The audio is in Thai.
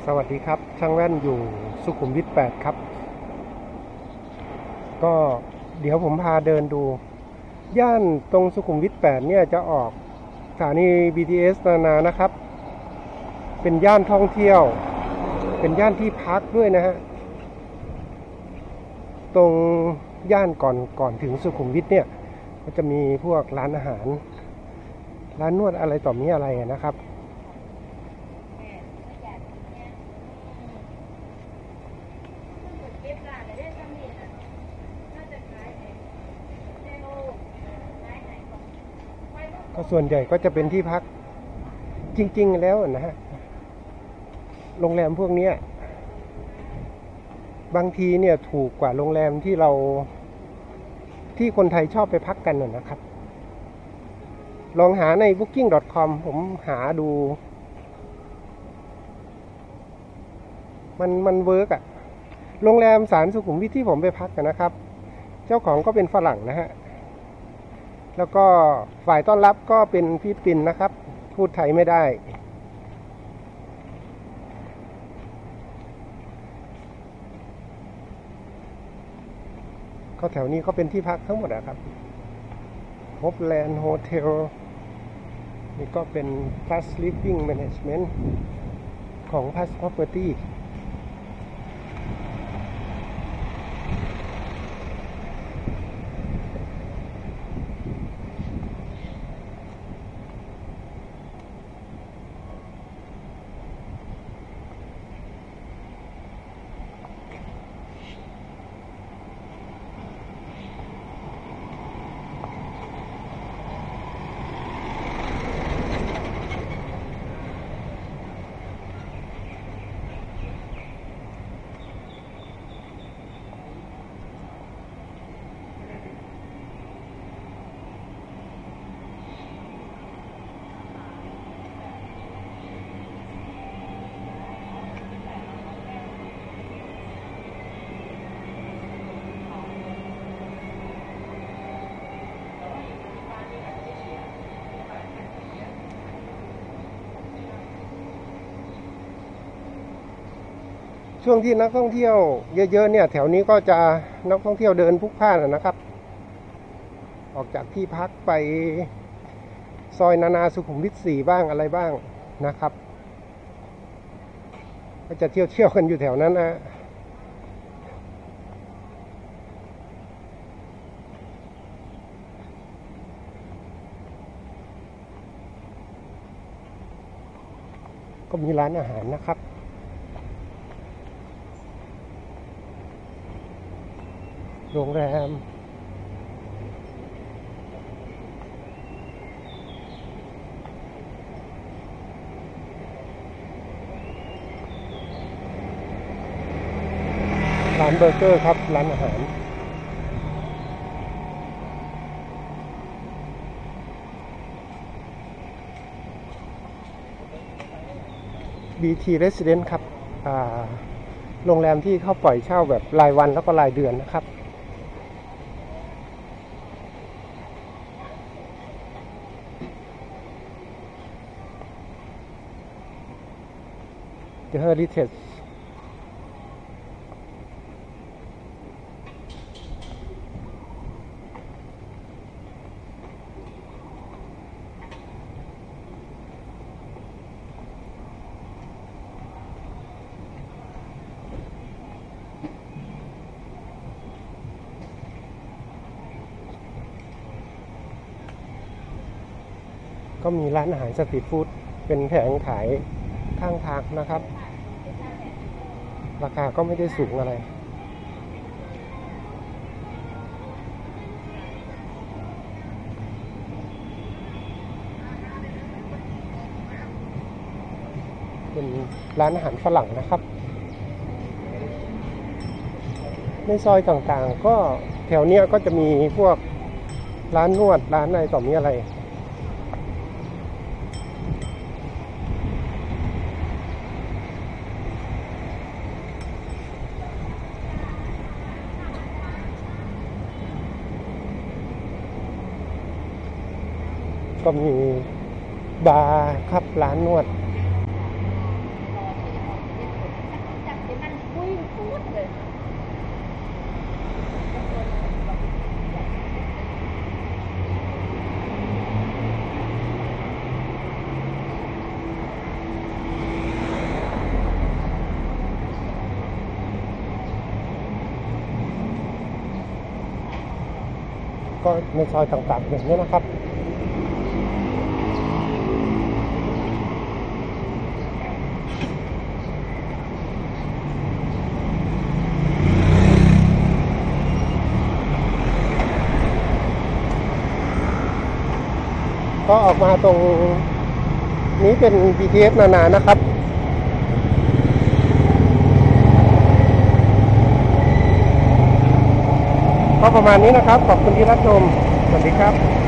สวัสดีครับช่างแว่นอยู่สุขุมวิท8ครับก็เดี๋ยวผมพาเดินดูย่านตรงสุขุมวิท8เนี่ยจะออกสถานี BTS นานะครับเป็นย่านท่องเที่ยวเป็นย่านที่พักด้วยนะฮะตรงย่านก่อนถึงสุขุมวิทเนี่ยก็จะมีพวกร้านอาหารร้านนวดอะไรต่อมีอะไรนะครับก็ส่วนใหญ่ก็จะเป็นที่พักจริงๆแล้วนะฮะโรงแรมพวกนี้บางทีเนี่ยถูกกว่าโรงแรมที่คนไทยชอบไปพักกันนะครับลองหาใน booking.com ผมหาดูมันเวิร์กอะโรงแรมสารสุขุมวิทที่ผมไปพักกันนะครับเจ้าของก็เป็นฝรั่งนะฮะแล้วก็ฝ่ายต้อนรับก็เป็นฟิลิปปินส์นะครับพูดไทยไม่ได้ก็แถวนี้ก็เป็นที่พักทั้งหมดนะครับ Hopeland Hotel นี่ก็เป็น Plus Living Management ของ Plus Propertyช่วงที่นักท่องเที่ยวเยอะๆเนี่ยแถวนี้ก็จะนักท่องเที่ยวเดินพลุกพล่านนะครับออกจากที่พักไปซอยนาสุขุมวิท4บ้างอะไรบ้างนะครับก็จะเที่ยวกันอยู่แถวนั้นนะก็มีร้านอาหารนะครับโรงแรมร้านเบอร์เกอร์ครับร้านอาหารBT Residence ครับโรงแรมที่เขาปล่อยเช่าแบบรายวันแล้วก็รายเดือนนะครับThe Heritageก็มีร้านอาหารสตรีทฟู้ดเป็นแผงขายข้างทางนะครับราคาก็ไม่ได้สูงอะไรเป็นร้านอาหารฝรั่งนะครับในซอยต่างๆก็แถวเนี้ยก็จะมีพวกร้านนวดร้านอะไรต่อมีอะไรก็มีบาร์ครับร้านนวดก็ในซอยต่างๆอย่างนี้นะครับ ก็ออกมาตรงนี้เป็น BTS นานานะครับก็ประมาณนี้นะครับขอบคุณที่รับชมสวัสดีครับ